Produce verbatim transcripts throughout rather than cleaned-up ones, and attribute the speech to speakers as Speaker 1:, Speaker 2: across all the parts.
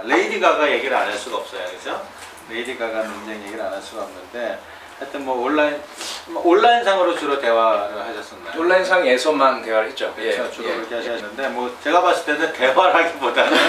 Speaker 1: 레이디 가가 얘기를 안 할 수가 없어요, 그죠? 레이디 가가 논쟁 얘기를 안 할 수가 없는데, 하여튼 뭐 온라인 뭐 온라인상으로 주로 대화를 하셨었나요?
Speaker 2: 온라인상에서만 대화를 했죠.
Speaker 1: 그렇죠,
Speaker 2: 예,
Speaker 1: 주로
Speaker 2: 예.
Speaker 1: 그렇게 하셨는데 뭐 제가 봤을 때는 대화라기보다는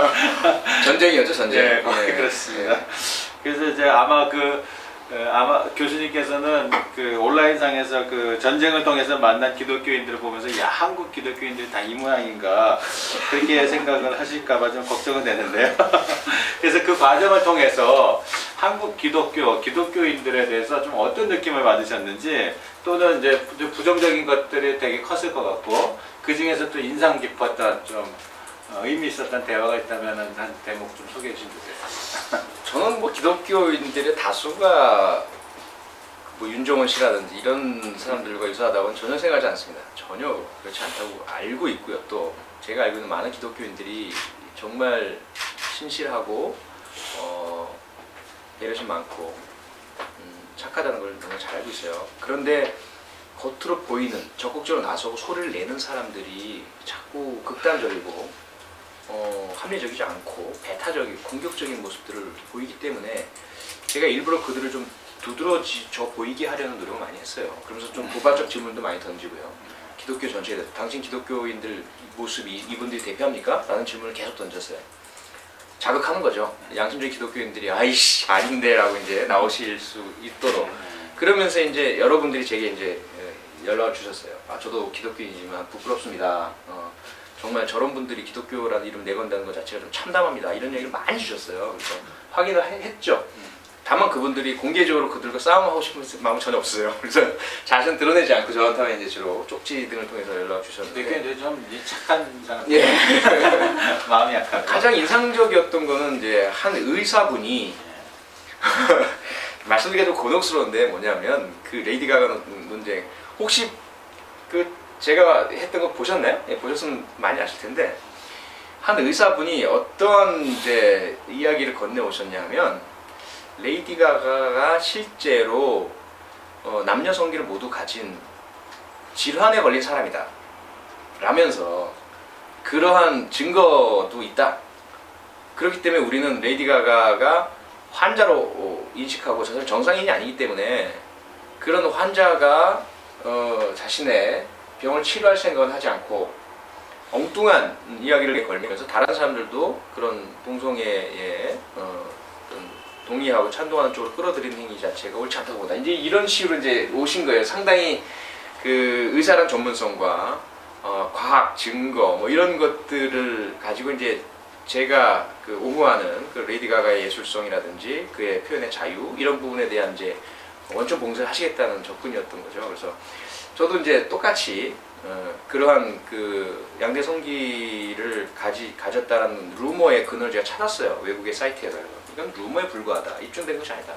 Speaker 2: 전쟁이었죠, 전쟁.
Speaker 1: 네, 거의
Speaker 2: 예.
Speaker 1: 그렇습니다. 그래서 이제 아마 그 어, 아마 교수님께서는 그 온라인상에서 그 전쟁을 통해서 만난 기독교인들을 보면서 야, 한국 기독교인들이 다 이 모양인가 그렇게 생각을 하실까봐 좀 걱정은 되는데요. 그래서 그 과정을 통해서 한국 기독교, 기독교인들에 대해서 좀 어떤 느낌을 받으셨는지, 또는 이제 부정적인 것들이 되게 컸을 것 같고, 그 중에서 또 인상 깊었던 좀 의미 있었던 대화가 있다면 한 대목 좀 소개해 주시면 좋겠습니다.
Speaker 2: 저는 뭐 기독교인들의 다수가 뭐 윤종원 씨라든지 이런 사람들과 유사하다고는 전혀 생각하지 않습니다. 전혀 그렇지 않다고 알고 있고요. 또 제가 알고 있는 많은 기독교인들이 정말 신실하고 어, 배려심 많고 음, 착하다는 걸 너무 잘 알고 있어요. 그런데 겉으로 보이는, 적극적으로 나서고 소리를 내는 사람들이 자꾸 극단적이고 어, 합리적이지 않고 배타적이고 공격적인 모습들을 보이기 때문에 제가 일부러 그들을 좀 두드러져 보이게 하려는 노력을 많이 했어요. 그러면서 좀 고발적 질문도 많이 던지고요. 기독교 전체에 대해서 당신 기독교인들 모습이 이분들이 대표합니까? 라는 질문을 계속 던졌어요. 자극하는 거죠. 양심적인 기독교인들이 아이씨 아닌데 라고 이제 나오실 수 있도록. 그러면서 이제 여러분들이 제게 이제 연락을 주셨어요. 아, 저도 기독교인이지만 부끄럽습니다. 어, 정말 저런 분들이 기독교라는 이름 내건다는 것 자체가 좀 참담합니다. 이런 얘기를 많이 주셨어요. 그래서 확인을 했죠. 다만 그분들이 공개적으로 그들과 싸움하고 싶은 마음은 전혀 없어요. 그래서 자신 드러내지 않고 저한테 이제 주로 쪽지 등을 통해서 연락을 주셨는데.
Speaker 1: 되게 이제 좀 착한 사람.
Speaker 2: 예.
Speaker 1: 마음이 약하고.
Speaker 2: 가장 인상적이었던 거는 이제 한 의사분이 말씀드리기가 좀 곤혹스러운데 뭐냐면 그 레이디 가가 논쟁 혹시 그 제가 했던 거 보셨나요? 예, 보셨으면 많이 아실 텐데 한 의사분이 어떤 이제 이야기를 건네오셨냐면 레이디 가가가 실제로 어, 남녀 성기를 모두 가진 질환에 걸린 사람이다 라면서 그러한 증거도 있다. 그렇기 때문에 우리는 레이디 가가가 환자로 인식하고 사실 정상인이 아니기 때문에 그런 환자가 어, 자신의 병을 치료할 생각은 하지 않고 엉뚱한 이야기를 걸면서 다른 사람들도 그런 동성애에 어, 동의하고 찬동하는 쪽으로 끌어들이는 행위 자체가 옳지 않다고 본다. 이제 이런 식으로 이제 오신 거예요. 상당히 그 의사란 전문성과 어, 과학 증거 뭐 이런 것들을 가지고 이제 제가 그 옹호하는 그 레이디 가가의 예술성이라든지 그의 표현의 자유 이런 부분에 대한 이제 원천 봉쇄를 하시겠다는 접근이었던 거죠. 그래서 저도 이제 똑같이 어, 그러한 그 양대 성기를 가지 가졌다는 루머의 근원을 제가 찾았어요. 외국의 사이트에서. 이건 루머에 불과하다. 입증된 것이 아니다.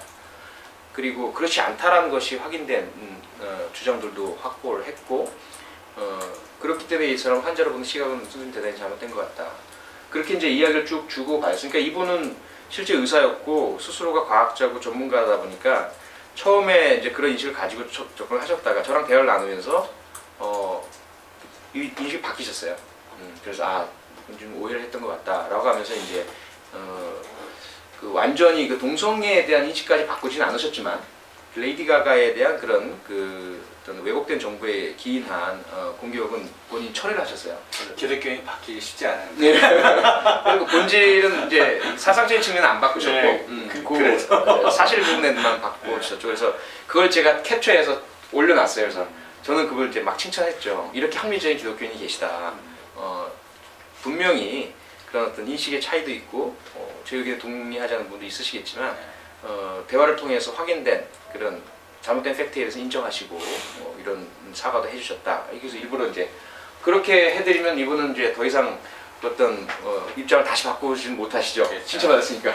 Speaker 2: 그리고 그렇지 않다라는 것이 확인된 음, 어, 주장들도 확보를 했고 어, 그렇기 때문에 이 사람 환자로 보는 시각은 선생님 대단히 잘못된 것 같다. 그렇게 이제 이야기를 쭉 주고 받았으니까 이분은 실제 의사였고 스스로가 과학자고 전문가다 보니까 처음에 이제 그런 인식을 가지고 접근을 하셨다가 저랑 대화를 나누면서 어, 이 인식이 바뀌셨어요. 음, 그래서 아, 좀 오해를 했던 것 같다라고 하면서 이제 어, 그 완전히 그 동성애에 대한 인식까지 바꾸지는 않으셨지만 레이디 가가에 대한 그런 그 어떤 왜곡된 정보에 기인한 어, 공격은 본인 철회를 하셨어요.
Speaker 1: 기독교인이 바뀌기 쉽지 않은데.
Speaker 2: 네. 그리고 본질은 이제 사상적인 측면은 안 바꾸셨고,
Speaker 1: 네,
Speaker 2: 음,
Speaker 1: 그,
Speaker 2: 그 사실 부분에만 바꾸셨죠. 그래서 그걸 제가 캡처해서 올려놨어요. 그래서 저는 그걸 이제 막 칭찬했죠. 이렇게 합리적인 기독교인이 계시다. 어, 분명히 그런 어떤 인식의 차이도 있고, 어, 제 의견에 동의하지 않는 분도 있으시겠지만, 어, 대화를 통해서 확인된 그런 잘못된 팩트에 대해서 인정하시고 어, 이런 사과도 해주셨다. 그래서 일부러 이제 그렇게 해드리면 이분은 이제 더 이상 어떤 어, 입장을 다시 바꾸지는 못하시죠. 그렇죠. 칭찬받았으니까.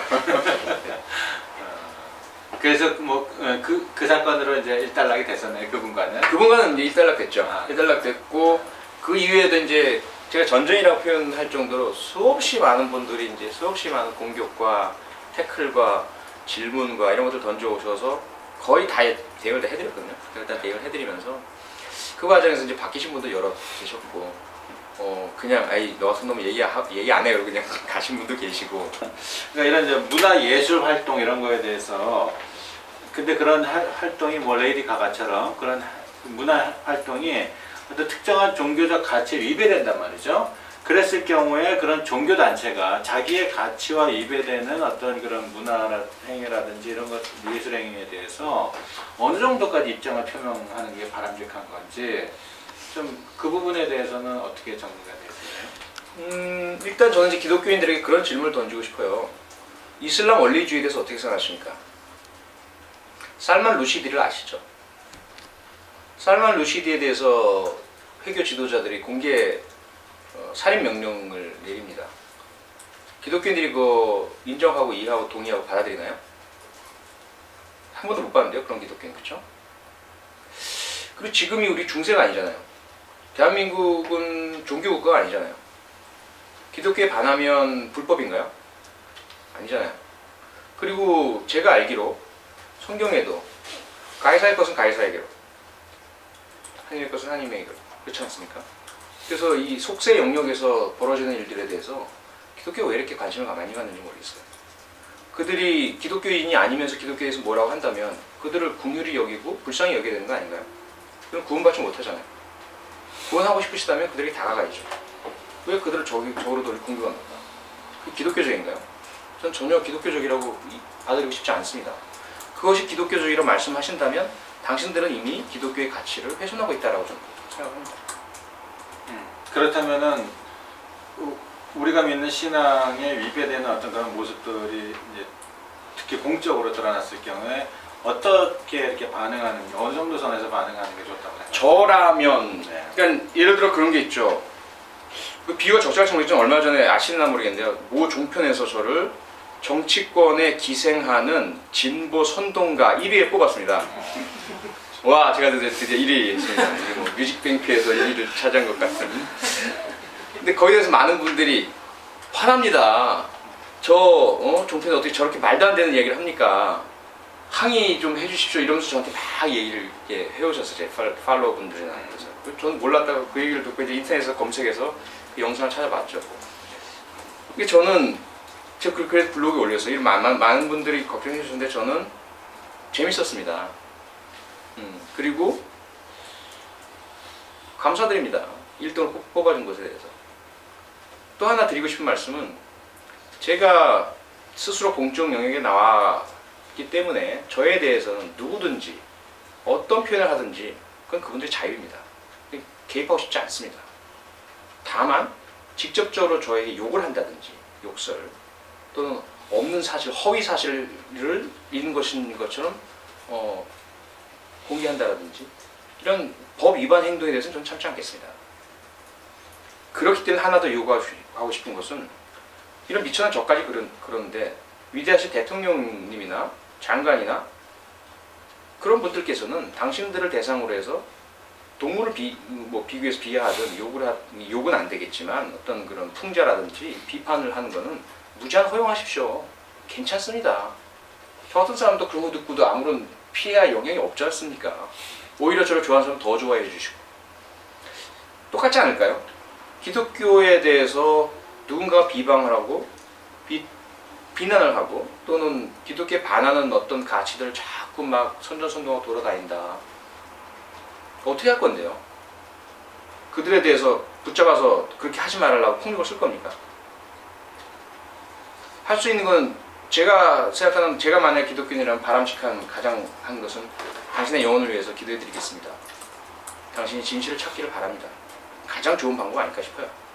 Speaker 1: 그래서 뭐 그 그 사건으로 이제 일단락이 됐었나요, 그분과는?
Speaker 2: 그분과는 이제 일단락 됐죠.
Speaker 1: 아,
Speaker 2: 일단락 됐고 그 이후에도 이제 제가 전쟁이라고 표현할 정도로 수없이 많은 분들이 이제 수없이 많은 공격과 태클과 질문과 이런 것들 던져오셔서 거의 다 대응을 다 해드렸거든요. 다 대응을 해드리면서 그 과정에서 이제 바뀌신 분도 여러 계셨고 어 그냥 아이 너 같은 놈 얘기 하, 얘기 안 해요 그냥 가신 분도 계시고.
Speaker 1: 그러니까 이런 이제 문화 예술 활동 이런 거에 대해서 근데 그런 하, 활동이 뭐 레이디 가가처럼 그런 하- 문화 활동이 어떤 특정한 종교적 가치에 위배된단 말이죠. 그랬을 경우에 그런 종교 단체가 자기의 가치와 위배되는 어떤 그런 문화 행위라든지 이런 것 예술 행위에 대해서 어느 정도까지 입장을 표명하는 게 바람직한 건지 좀 그 부분에 대해서는 어떻게 정리가 되세요?
Speaker 2: 음 일단 저는 이제 기독교인들에게 그런 질문을 던지고 싶어요. 이슬람 원리주의에 대해서 어떻게 생각하십니까? 살만 루시디를 아시죠? 살만 루시디에 대해서 회교 지도자들이 공개 어, 살인 명령을 내립니다. 기독교인들이 그거 인정하고 이해하고 동의하고 받아들이나요? 한 번도 못 봤는데요, 그런 기독교인, 그렇죠? 그리고 지금이 우리 중세가 아니잖아요. 대한민국은 종교국가가 아니잖아요. 기독교에 반하면 불법인가요? 아니잖아요. 그리고 제가 알기로 성경에도 가이사의 것은 가이사에게로, 하나님의 것은 하나님에게로, 그렇지 않습니까? 그래서 이 속세 영역에서 벌어지는 일들에 대해서 기독교가 왜 이렇게 관심을 많이 갖는지 모르겠어요. 그들이 기독교인이 아니면서 기독교에서 뭐라고 한다면 그들을 긍휼히 여기고 불쌍히 여겨야 되는 거 아닌가요? 그럼 구원받지 못하잖아요. 구원하고 싶으시다면 그들에게 다가가야죠. 왜 그들을 저기, 저로 돌리 공격하는 건가? 그 기독교적인가요? 전 전혀 기독교적이라고 받아들이고 싶지 않습니다. 그것이 기독교적이라고 말씀하신다면 당신들은 이미 기독교의 가치를 훼손하고 있다고 저는 생각합니다.
Speaker 1: 음, 그렇다면은 우- 우리가 믿는 신앙에 위배되는 어떤 그런 모습들이 이제 특히 공적으로 드러났을 경우에 어떻게 이렇게 반응하는 게 어느 정도 선에서 반응하는 게 좋다고 생각해요?
Speaker 2: 저라면,
Speaker 1: 네.
Speaker 2: 그러니까 예를 들어 그런 게 있죠. 그 비유가 적절할지 모르겠지만 얼마 전에 아시나 모르겠는데요. 모 종편에서 저를 정치권에 기생하는 진보 선동가 일 위에 뽑았습니다. 와, 제가 드디어, 드디어 일 위 했습니다. 뭐 뮤직뱅크에서 일 위를 차지한 것 같은. 근데 거기에 대해서 많은 분들이 화납니다. 저 어? 종편에 어떻게 저렇게 말도 안 되는 얘기를 합니까? 항의 좀 해주십시오 이러면서 저한테 막 얘기를 이렇게 해오셨어요. 제 팔로워 분들이나. 그래서 저는 몰랐다가 그 얘기를 듣고 이제 인터넷에서 검색해서 그 영상을 찾아봤죠. 이게 저는 제가 그- 그래서 블로그에 올렸어요. 이 많은, 많은 분들이 걱정해 주셨는데 저는 재밌었습니다. 음, 그리고 감사드립니다. 일 등을 뽑아준 것에 대해서. 또 하나 드리고 싶은 말씀은 제가 스스로 공적 영역에 나왔기 때문에 저에 대해서는 누구든지 어떤 표현을 하든지 그건 그분들의 자유입니다. 개입하고 싶지 않습니다. 다만 직접적으로 저에게 욕을 한다든지 욕설 또는 없는 사실, 허위 사실을 있는 것인 것처럼 어, 공개한다든지 이런 법 위반 행동에 대해서는 저는 참지 않겠습니다. 그렇기 때문에 하나 더 요구하고 싶은 것은 이런 미천한 저까지 그런, 그런데 위대하신 대통령님이나 장관이나 그런 분들께서는 당신들을 대상으로 해서 동물을 비, 뭐 비교해서 비하하든 욕을 하, 욕은 안 되겠지만 어떤 그런 풍자라든지 비판을 하는 거는 무제한 허용하십시오. 괜찮습니다. 저 같은 사람도 그런 거 듣고도 아무런 피해야 영향이 없지 않습니까? 오히려 저를 좋아하는 사람 더 좋아해 주시고 똑같지 않을까요? 기독교에 대해서 누군가 비방을 하고 비, 비난을 하고 또는 기독교에 반하는 어떤 가치들을 자꾸 막 선전선동하고 돌아다닌다. 어떻게 할 건데요? 그들에 대해서 붙잡아서 그렇게 하지 말라고 폭력을 쓸 겁니까? 할 수 있는 건 제가 생각하는 제가 만약 기독교인이라면 바람직한 가장 한 것은 당신의 영혼을 위해서 기도해 드리겠습니다. 당신이 진실을 찾기를 바랍니다. 가장 좋은 방법 아닐까 싶어요.